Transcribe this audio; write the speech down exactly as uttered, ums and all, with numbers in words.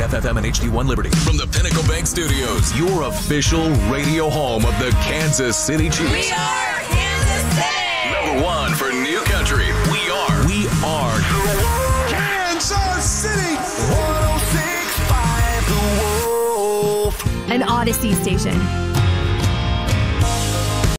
A F F M and H D one Liberty. From the Pinnacle Bank Studios, Your official radio home of the Kansas City Chiefs. We are Kansas City! Number one for New Country. We are. We are Kansas City! one oh six point five The Wolf. An Odyssey station.